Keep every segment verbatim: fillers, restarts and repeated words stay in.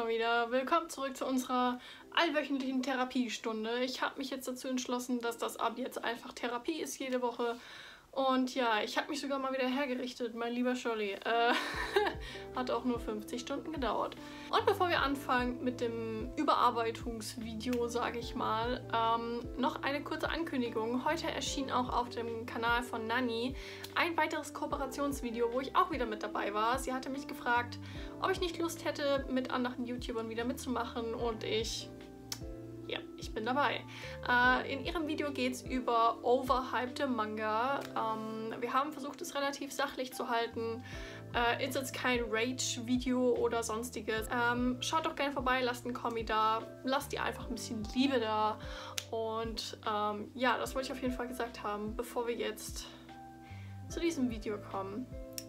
mal wieder. Willkommen zurück zu unserer allwöchentlichen Therapiestunde. Ich habe mich jetzt dazu entschlossen, dass das ab jetzt einfach Therapie ist jede Woche. Und ja, ich habe mich sogar mal wieder hergerichtet, mein lieber Scholli. Äh, hat auch nur fünfzig Stunden gedauert. Und bevor wir anfangen mit dem Überarbeitungsvideo, sage ich mal, ähm, noch eine kurze Ankündigung. Heute erschien auch auf dem Kanal von Nanny ein weiteres Kooperationsvideo, wo ich auch wieder mit dabei war. Sie hatte mich gefragt, ob ich nicht Lust hätte, mit anderen YouTubern wieder mitzumachen, und ich... Ja, ich bin dabei. Äh, in ihrem Video geht es über overhypte Manga. Ähm, wir haben versucht, es relativ sachlich zu halten. Äh, ist jetzt kein Rage-Video oder sonstiges. Ähm, schaut doch gerne vorbei, lasst einen Kommi da, lasst ihr einfach ein bisschen Liebe da. Und ähm, ja, das wollte ich auf jeden Fall gesagt haben, bevor wir jetzt zu diesem Video kommen.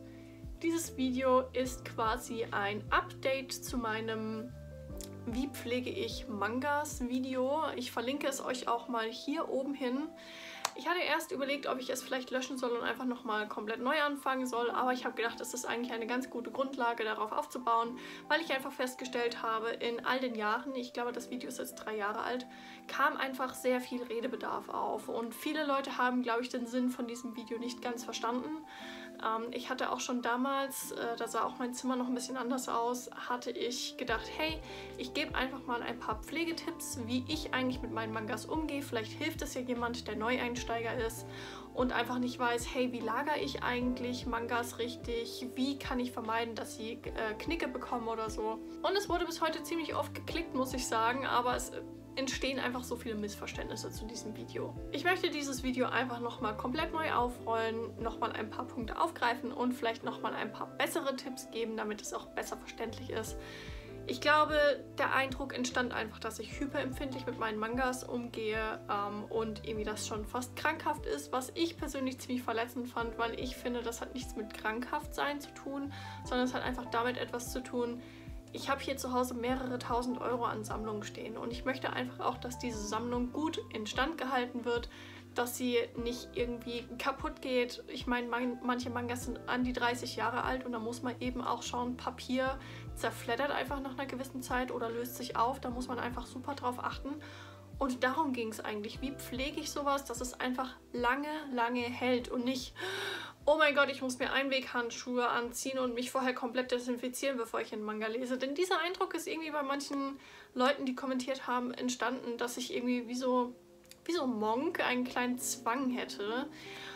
Dieses Video ist quasi ein Update zu meinem Wie pflege ich Mangas Video. Ich verlinke es euch auch mal hier oben hin. Ich hatte erst überlegt, ob ich es vielleicht löschen soll und einfach nochmal komplett neu anfangen soll, aber ich habe gedacht, es ist eigentlich eine ganz gute Grundlage, darauf aufzubauen, weil ich einfach festgestellt habe, in all den Jahren, ich glaube, das Video ist jetzt drei Jahre alt, kam einfach sehr viel Redebedarf auf, und viele Leute haben, glaube ich, den Sinn von diesem Video nicht ganz verstanden. Ähm, ich hatte auch schon damals, äh, da sah auch mein Zimmer noch ein bisschen anders aus, hatte ich gedacht, hey, ich gebe einfach mal ein paar Pflegetipps, wie ich eigentlich mit meinen Mangas umgehe. Vielleicht hilft es ja jemand, der Neueinsteiger ist und einfach nicht weiß, hey, wie lagere ich eigentlich Mangas richtig, wie kann ich vermeiden, dass sie äh, Knicke bekommen oder so. Und es wurde bis heute ziemlich oft geklickt, muss ich sagen, aber es entstehen einfach so viele Missverständnisse zu diesem Video. Ich möchte dieses Video einfach nochmal komplett neu aufrollen, nochmal ein paar Punkte aufgreifen und vielleicht nochmal ein paar bessere Tipps geben, damit es auch besser verständlich ist. Ich glaube, der Eindruck entstand einfach, dass ich hyperempfindlich mit meinen Mangas umgehe ähm, und irgendwie das schon fast krankhaft ist, was ich persönlich ziemlich verletzend fand, weil ich finde, das hat nichts mit Krankhaftsein zu tun, sondern es hat einfach damit etwas zu tun. Ich habe hier zu Hause mehrere tausend Euro an Sammlungen stehen, und ich möchte einfach auch, dass diese Sammlung gut instand gehalten wird, dass sie nicht irgendwie kaputt geht. Ich meine, man, manche Mangas sind an die dreißig Jahre alt, und da muss man eben auch schauen, Papier zerfleddert einfach nach einer gewissen Zeit oder löst sich auf. Da muss man einfach super drauf achten. Und darum ging es eigentlich. Wie pflege ich sowas, dass es einfach lange, lange hält und nicht, oh mein Gott, ich muss mir Einweghandschuhe anziehen und mich vorher komplett desinfizieren, bevor ich einen Manga lese. Denn dieser Eindruck ist irgendwie bei manchen Leuten, die kommentiert haben, entstanden, dass ich irgendwie wie so, wie so ein Monk einen kleinen Zwang hätte.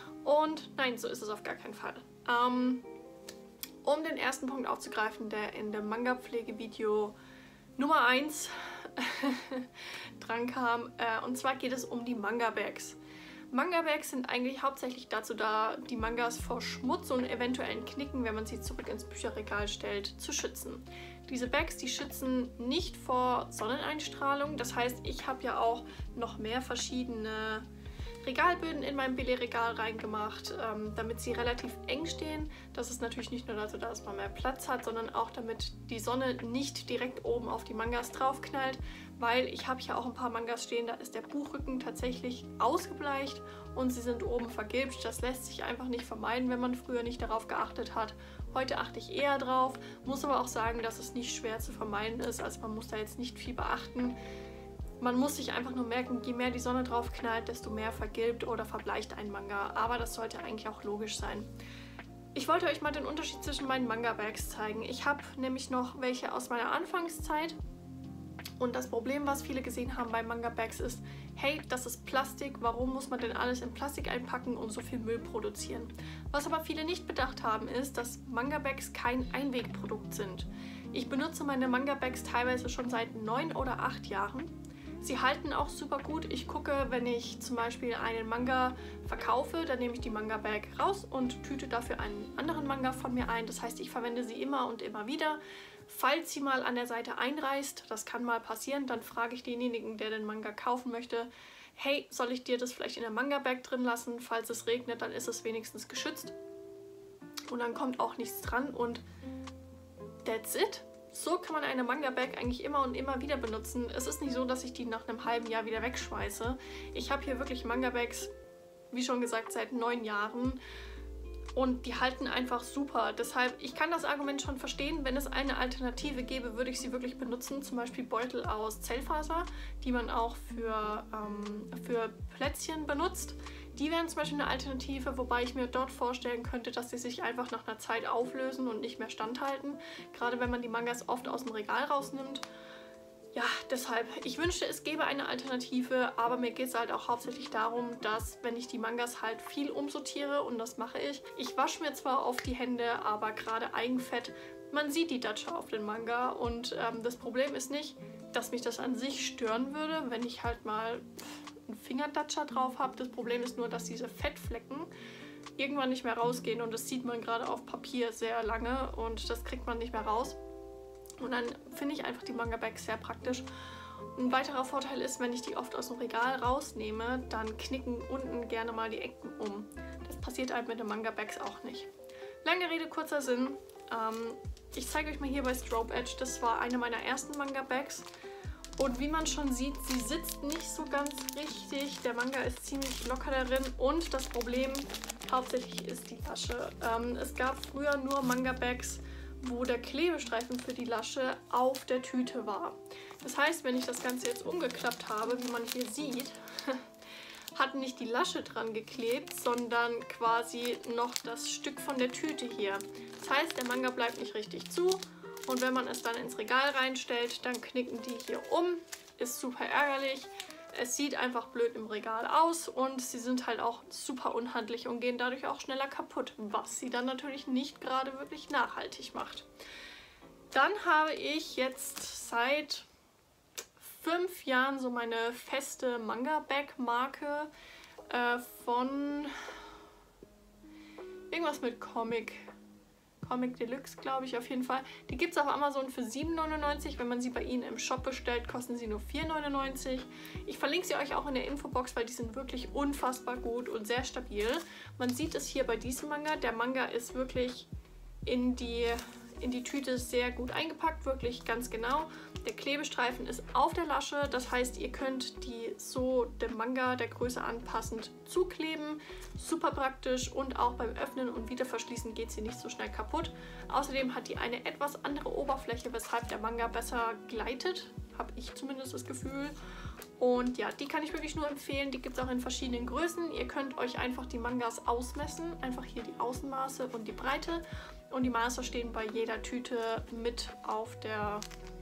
Und nein, so ist es auf gar keinen Fall. Ähm, um den ersten Punkt aufzugreifen, der in dem Manga-Pflegevideo Nummer eins dran kam, äh, und zwar geht es um die Manga-Bags. Manga-Bags sind eigentlich hauptsächlich dazu da, die Mangas vor Schmutz und eventuellen Knicken, wenn man sie zurück ins Bücherregal stellt, zu schützen. Diese Bags, die schützen nicht vor Sonneneinstrahlung, das heißt, ich habe ja auch noch mehr verschiedene Regalböden in mein Billigregal reingemacht, ähm, damit sie relativ eng stehen. Das ist natürlich nicht nur dazu da, dass man mehr Platz hat, sondern auch damit die Sonne nicht direkt oben auf die Mangas draufknallt, weil ich habe hier auch ein paar Mangas stehen, da ist der Buchrücken tatsächlich ausgebleicht und sie sind oben vergilbt. Das lässt sich einfach nicht vermeiden, wenn man früher nicht darauf geachtet hat. Heute achte ich eher drauf, muss aber auch sagen, dass es nicht schwer zu vermeiden ist, also man muss da jetzt nicht viel beachten. Man muss sich einfach nur merken, je mehr die Sonne drauf knallt, desto mehr vergilbt oder verbleicht ein Manga. Aber das sollte eigentlich auch logisch sein. Ich wollte euch mal den Unterschied zwischen meinen Manga-Bags zeigen. Ich habe nämlich noch welche aus meiner Anfangszeit. Und das Problem, was viele gesehen haben bei Manga-Bags ist, hey, das ist Plastik, warum muss man denn alles in Plastik einpacken und so viel Müll produzieren? Was aber viele nicht bedacht haben, ist, dass Manga-Bags kein Einwegprodukt sind. Ich benutze meine Manga-Bags teilweise schon seit neun oder acht Jahren. Sie halten auch super gut. Ich gucke, wenn ich zum Beispiel einen Manga verkaufe, dann nehme ich die Manga-Bag raus und tüte dafür einen anderen Manga von mir ein. Das heißt, ich verwende sie immer und immer wieder. Falls sie mal an der Seite einreißt, das kann mal passieren, dann frage ich denjenigen, der den Manga kaufen möchte, hey, soll ich dir das vielleicht in der Manga-Bag drin lassen? Falls es regnet, dann ist es wenigstens geschützt. Und dann kommt auch nichts dran und that's it. So kann man eine Manga-Bag eigentlich immer und immer wieder benutzen. Es ist nicht so, dass ich die nach einem halben Jahr wieder wegschmeiße. Ich habe hier wirklich Manga-Bags, wie schon gesagt, seit neun Jahren. Und die halten einfach super. Deshalb, ich kann das Argument schon verstehen. Wenn es eine Alternative gäbe, würde ich sie wirklich benutzen. Zum Beispiel Beutel aus Zellfaser, die man auch für, ähm, für Plätzchen benutzt. Die wären zum Beispiel eine Alternative, wobei ich mir dort vorstellen könnte, dass sie sich einfach nach einer Zeit auflösen und nicht mehr standhalten. Gerade wenn man die Mangas oft aus dem Regal rausnimmt. Ja, deshalb, ich wünschte, es gäbe eine Alternative, aber mir geht es halt auch hauptsächlich darum, dass, wenn ich die Mangas halt viel umsortiere, und das mache ich, ich wasche mir zwar oft die Hände, aber gerade Eigenfett, man sieht die Datscha auf den Manga und ähm, das Problem ist nicht, dass mich das an sich stören würde, wenn ich halt mal einen Fingerdatscha drauf habe. Das Problem ist nur, dass diese Fettflecken irgendwann nicht mehr rausgehen und das sieht man gerade auf Papier sehr lange und das kriegt man nicht mehr raus. Und dann finde ich einfach die Manga-Bags sehr praktisch. Ein weiterer Vorteil ist, wenn ich die oft aus dem Regal rausnehme, dann knicken unten gerne mal die Ecken um. Das passiert halt mit den Manga-Bags auch nicht. Lange Rede, kurzer Sinn. Ähm, ich zeige euch mal hier bei Strobe Edge, das war eine meiner ersten Manga-Bags. Und wie man schon sieht, sie sitzt nicht so ganz richtig. Der Manga ist ziemlich locker darin und das Problem hauptsächlich ist die Lasche. Ähm, es gab früher nur Manga-Bags, wo der Klebestreifen für die Lasche auf der Tüte war. Das heißt, wenn ich das Ganze jetzt umgeklappt habe, wie man hier sieht, hat nicht die Lasche dran geklebt, sondern quasi noch das Stück von der Tüte hier. Das heißt, der Manga bleibt nicht richtig zu und wenn man es dann ins Regal reinstellt, dann knicken die hier um. Ist super ärgerlich. Es sieht einfach blöd im Regal aus und sie sind halt auch super unhandlich und gehen dadurch auch schneller kaputt, was sie dann natürlich nicht gerade wirklich nachhaltig macht. Dann habe ich jetzt seit fünf Jahren so meine feste Manga-Bag-Marke äh, von irgendwas mit Comic. Comic Deluxe, glaube ich, auf jeden Fall. Die gibt es auf Amazon für sieben neunundneunzig. Wenn man sie bei ihnen im Shop bestellt, kosten sie nur vier neunundneunzig. Ich verlinke sie euch auch in der Infobox, weil die sind wirklich unfassbar gut und sehr stabil. Man sieht es hier bei diesem Manga. Der Manga ist wirklich in die, in die Tüte sehr gut eingepackt, wirklich ganz genau. Der Klebestreifen ist auf der Lasche, das heißt, ihr könnt die so dem Manga der Größe anpassend zukleben. Super praktisch und auch beim Öffnen und Wiederverschließen geht sie nicht so schnell kaputt. Außerdem hat die eine etwas andere Oberfläche, weshalb der Manga besser gleitet, habe ich zumindest das Gefühl. Und ja, die kann ich wirklich nur empfehlen. Die gibt es auch in verschiedenen Größen. Ihr könnt euch einfach die Mangas ausmessen, einfach hier die Außenmaße und die Breite. Und die Maße stehen bei jeder Tüte mit auf der,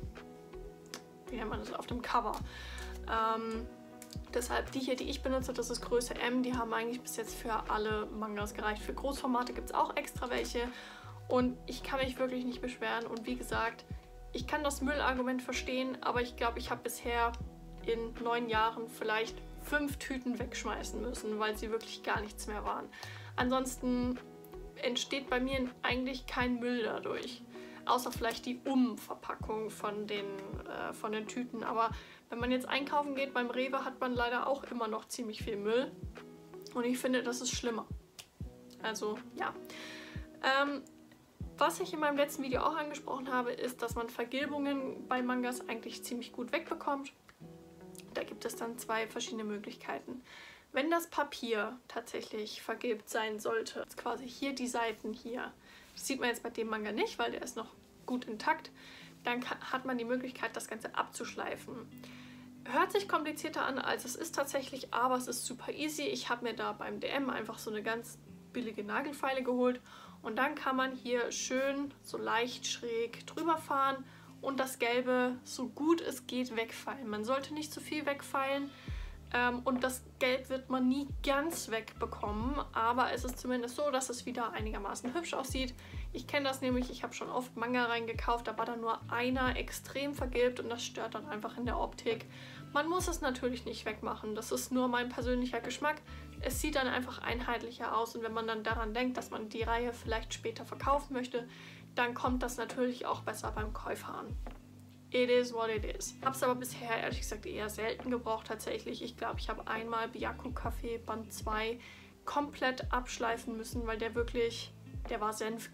wie nennt man das, auf dem Cover. Ähm, deshalb die hier, die ich benutze, das ist Größe M. Die haben eigentlich bis jetzt für alle Mangas gereicht. Für Großformate gibt es auch extra welche. Und ich kann mich wirklich nicht beschweren. Und wie gesagt, ich kann das Müllargument verstehen, aber ich glaube, ich habe bisher in neun Jahren vielleicht fünf Tüten wegschmeißen müssen, weil sie wirklich gar nichts mehr waren. Ansonsten entsteht bei mir eigentlich kein Müll dadurch. Außer vielleicht die Umverpackung von den, äh, von den Tüten. Aber wenn man jetzt einkaufen geht beim Rewe, hat man leider auch immer noch ziemlich viel Müll. Und ich finde, das ist schlimmer. Also, ja. Ähm, was ich in meinem letzten Video auch angesprochen habe, ist, dass man Vergilbungen bei Mangas eigentlich ziemlich gut wegbekommt. Da gibt es dann zwei verschiedene Möglichkeiten. Wenn das Papier tatsächlich vergilbt sein sollte, ist quasi hier die Seiten hier, das sieht man jetzt bei dem Manga nicht, weil der ist noch gut intakt, dann kann, hat man die Möglichkeit, das Ganze abzuschleifen. Hört sich komplizierter an, als es ist tatsächlich, aber es ist super easy. Ich habe mir da beim D M einfach so eine ganz billige Nagelfeile geholt und dann kann man hier schön so leicht schräg drüber fahren und das Gelbe so gut es geht wegfeilen. Man sollte nicht zu viel wegfeilen. Ähm, und das Gelb wird man nie ganz wegbekommen, aber es ist zumindest so, dass es wieder einigermaßen hübsch aussieht. Ich kenne das nämlich, ich habe schon oft Manga reingekauft, da war dann nur einer extrem vergilbt und das stört dann einfach in der Optik. Man muss es natürlich nicht wegmachen, das ist nur mein persönlicher Geschmack. Es sieht dann einfach einheitlicher aus und wenn man dann daran denkt, dass man die Reihe vielleicht später verkaufen möchte, dann kommt das natürlich auch besser beim Käufer an. It is what it is. Habe es aber bisher ehrlich gesagt eher selten gebraucht tatsächlich. Ich glaube, ich habe einmal Byaku Café Band zwei komplett abschleifen müssen, weil der wirklich, der war senfgelb.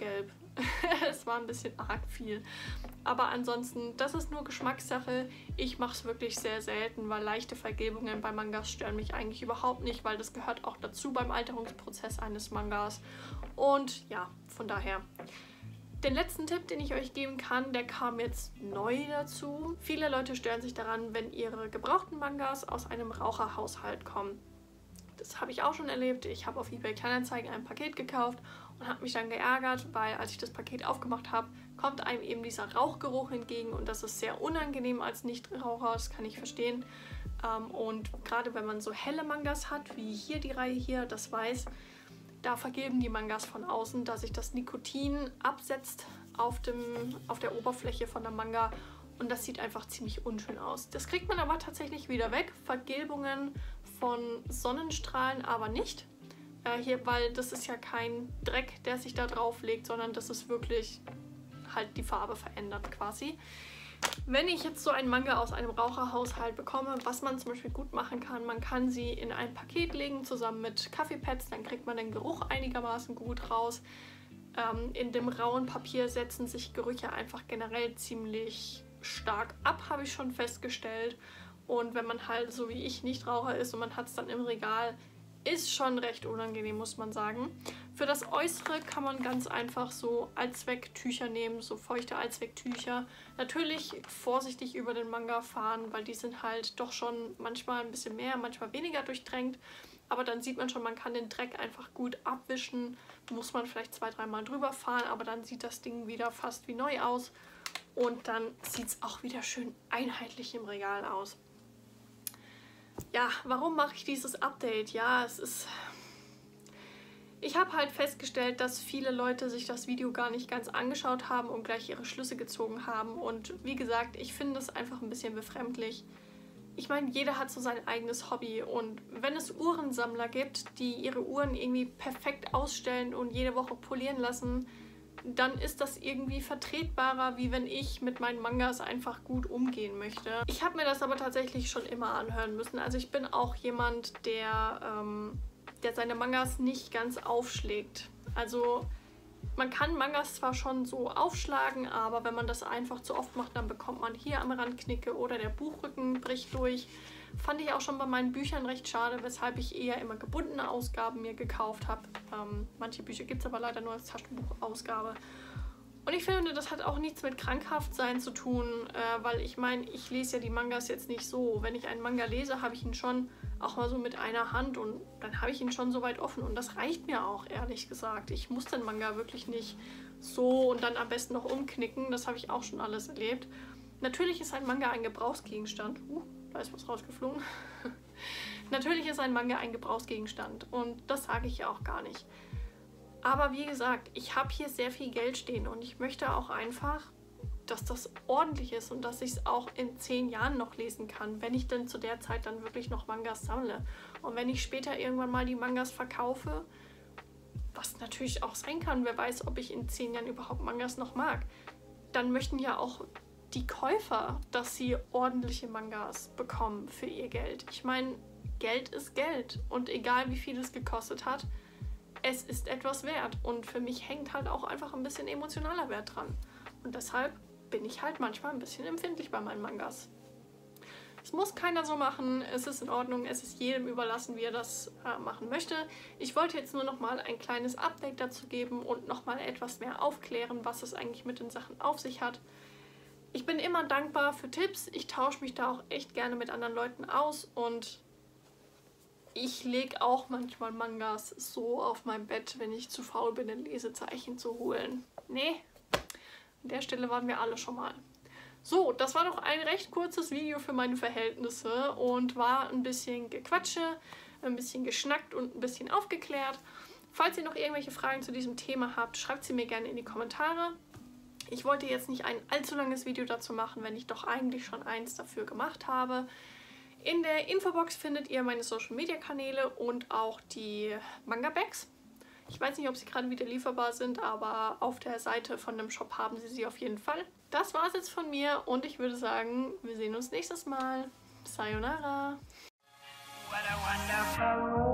Es war ein bisschen arg viel. Aber ansonsten, das ist nur Geschmackssache. Ich mache es wirklich sehr selten, weil leichte Vergilbungen bei Mangas stören mich eigentlich überhaupt nicht, weil das gehört auch dazu beim Alterungsprozess eines Mangas. Und ja, von daher. Den letzten Tipp, den ich euch geben kann, der kam jetzt neu dazu. Viele Leute stören sich daran, wenn ihre gebrauchten Mangas aus einem Raucherhaushalt kommen. Das habe ich auch schon erlebt. Ich habe auf eBay Kleinanzeigen ein Paket gekauft und habe mich dann geärgert, weil als ich das Paket aufgemacht habe, kommt einem eben dieser Rauchgeruch entgegen und das ist sehr unangenehm als Nichtraucher, das kann ich verstehen. Und gerade wenn man so helle Mangas hat, wie hier die Reihe hier, das weiß, da vergilben die Mangas von außen, da sich das Nikotin absetzt auf, dem, auf der Oberfläche von der Manga und das sieht einfach ziemlich unschön aus. Das kriegt man aber tatsächlich wieder weg. Vergilbungen von Sonnenstrahlen aber nicht. Äh, hier, weil das ist ja kein Dreck, der sich da drauf legt, sondern das ist wirklich halt die Farbe verändert quasi. Wenn ich jetzt so einen Manga aus einem Raucherhaushalt bekomme, was man zum Beispiel gut machen kann, man kann sie in ein Paket legen, zusammen mit Kaffeepads, dann kriegt man den Geruch einigermaßen gut raus. Ähm, in dem rauen Papier setzen sich Gerüche einfach generell ziemlich stark ab, habe ich schon festgestellt. Und wenn man halt so wie ich Nichtraucher ist und man hat es dann im Regal, ist schon recht unangenehm, muss man sagen. Für das Äußere kann man ganz einfach so Allzwecktücher nehmen, so feuchte Allzwecktücher. Natürlich vorsichtig über den Manga fahren, weil die sind halt doch schon manchmal ein bisschen mehr, manchmal weniger durchtränkt. Aber dann sieht man schon, man kann den Dreck einfach gut abwischen. Muss man vielleicht zwei, dreimal drüber fahren, aber dann sieht das Ding wieder fast wie neu aus. Und dann sieht es auch wieder schön einheitlich im Regal aus. Ja, warum mache ich dieses Update? Ja, es ist... Ich habe halt festgestellt, dass viele Leute sich das Video gar nicht ganz angeschaut haben und gleich ihre Schlüsse gezogen haben. Und wie gesagt, ich finde es einfach ein bisschen befremdlich. Ich meine, jeder hat so sein eigenes Hobby. Und wenn es Uhrensammler gibt, die ihre Uhren irgendwie perfekt ausstellen und jede Woche polieren lassen, dann ist das irgendwie vertretbarer, wie wenn ich mit meinen Mangas einfach gut umgehen möchte. Ich habe mir das aber tatsächlich schon immer anhören müssen. Also ich bin auch jemand, der, ähm, der seine Mangas nicht ganz aufschlägt. Also man kann Mangas zwar schon so aufschlagen, aber wenn man das einfach zu oft macht, dann bekommt man hier am Rand Knicke oder der Buchrücken bricht durch. Fand ich auch schon bei meinen Büchern recht schade, weshalb ich eher immer gebundene Ausgaben mir gekauft habe. Ähm, manche Bücher gibt es aber leider nur als Taschenbuchausgabe. Und ich finde, das hat auch nichts mit Krankhaftsein zu tun, äh, weil ich meine, ich lese ja die Mangas jetzt nicht so. Wenn ich einen Manga lese, habe ich ihn schon auch mal so mit einer Hand und dann habe ich ihn schon so weit offen und das reicht mir auch, ehrlich gesagt. Ich muss den Manga wirklich nicht so und dann am besten noch umknicken, das habe ich auch schon alles erlebt. Natürlich ist ein Manga ein Gebrauchsgegenstand. Uh, da ist was rausgeflogen. Natürlich ist ein Manga ein Gebrauchsgegenstand und das sage ich ja auch gar nicht. Aber wie gesagt, ich habe hier sehr viel Geld stehen und ich möchte auch einfach, dass das ordentlich ist und dass ich es auch in zehn Jahren noch lesen kann, wenn ich denn zu der Zeit dann wirklich noch Mangas sammle. Und wenn ich später irgendwann mal die Mangas verkaufe, was natürlich auch sein kann, wer weiß, ob ich in zehn Jahren überhaupt Mangas noch mag, dann möchten ja auch die Käufer, dass sie ordentliche Mangas bekommen für ihr Geld. Ich meine, Geld ist Geld und egal wie viel es gekostet hat, es ist etwas wert und für mich hängt halt auch einfach ein bisschen emotionaler Wert dran. Und deshalb bin ich halt manchmal ein bisschen empfindlich bei meinen Mangas. Es muss keiner so machen, es ist in Ordnung, es ist jedem überlassen, wie er das äh, machen möchte. Ich wollte jetzt nur noch mal ein kleines Update dazu geben und noch mal etwas mehr aufklären, was es eigentlich mit den Sachen auf sich hat. Ich bin immer dankbar für Tipps, ich tausche mich da auch echt gerne mit anderen Leuten aus und ich lege auch manchmal Mangas so auf mein Bett, wenn ich zu faul bin, ein Lesezeichen zu holen. Nee, an der Stelle waren wir alle schon mal. So, das war doch ein recht kurzes Video für meine Verhältnisse und war ein bisschen Gequatsche, ein bisschen geschnackt und ein bisschen aufgeklärt. Falls ihr noch irgendwelche Fragen zu diesem Thema habt, schreibt sie mir gerne in die Kommentare. Ich wollte jetzt nicht ein allzu langes Video dazu machen, wenn ich doch eigentlich schon eins dafür gemacht habe. In der Infobox findet ihr meine Social Media Kanäle und auch die Manga Bags. Ich weiß nicht, ob sie gerade wieder lieferbar sind, aber auf der Seite von dem Shop haben sie sie auf jeden Fall. Das war es jetzt von mir und ich würde sagen, wir sehen uns nächstes Mal. Sayonara! What a wonderful